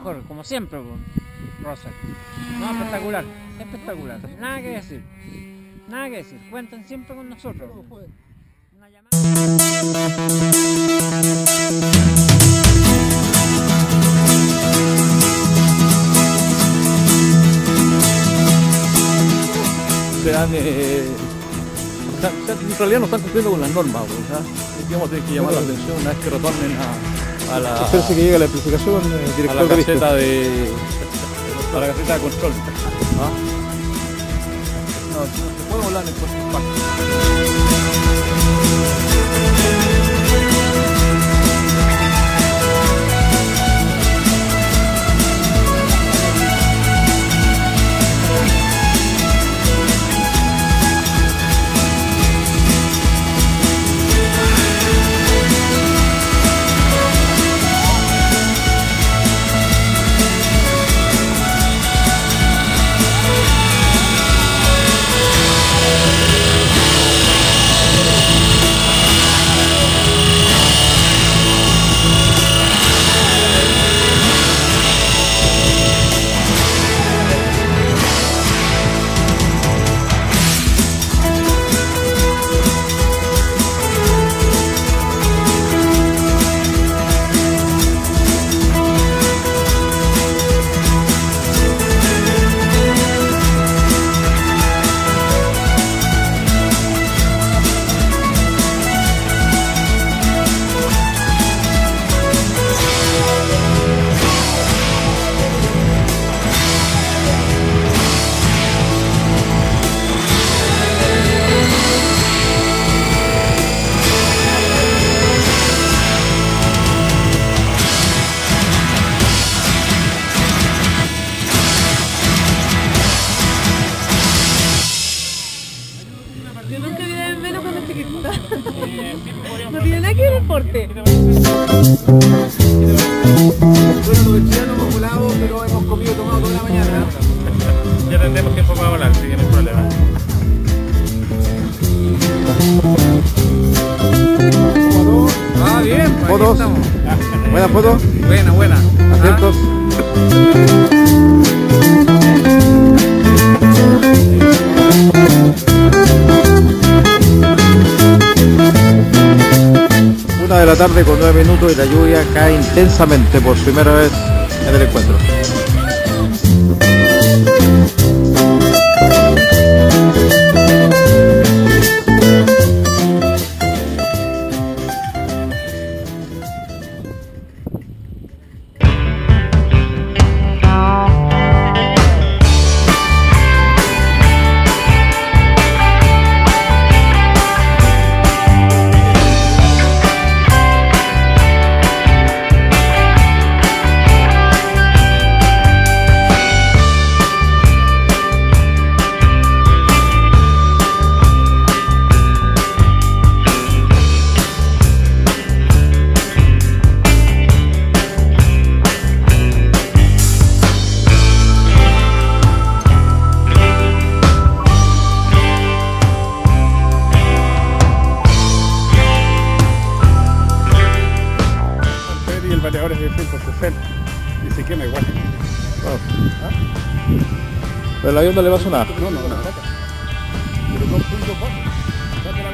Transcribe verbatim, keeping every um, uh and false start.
mejor, como siempre, Rosa. No, espectacular, espectacular. Nada que decir, nada que decir. Cuenten siempre con nosotros. Una llamada. Sean, eh, o sea, en realidad no están cumpliendo con las normas, o sea, vamos a tener que llamar la atención una vez que retornen a, a la, Espérese que llegue la explicación, eh, a director la de caseta de a la caseta de control. ¿Ah? No, no se puede volar en el puesto parque. Yo nunca vi de menos con este equipo. No tiene nada que ver el porte. Bueno, los chilenos hemos volado, pero hemos comido y tomado toda la mañana. Ya tendremos tiempo para volar, así que no hay problema. Ah, bien, pues ¿Fotos? aquí estamos. ¿Buenas fotos? Buena, buena. ¿Atentos? Una de la tarde con nueve minutos y la lluvia cae intensamente por primera vez en el encuentro. Bateadores de cien por sesenta y se quema igual. Bueno. ¿Ah? Pero el avión no le pasó nada. No, no, no. Pero con punto bajo.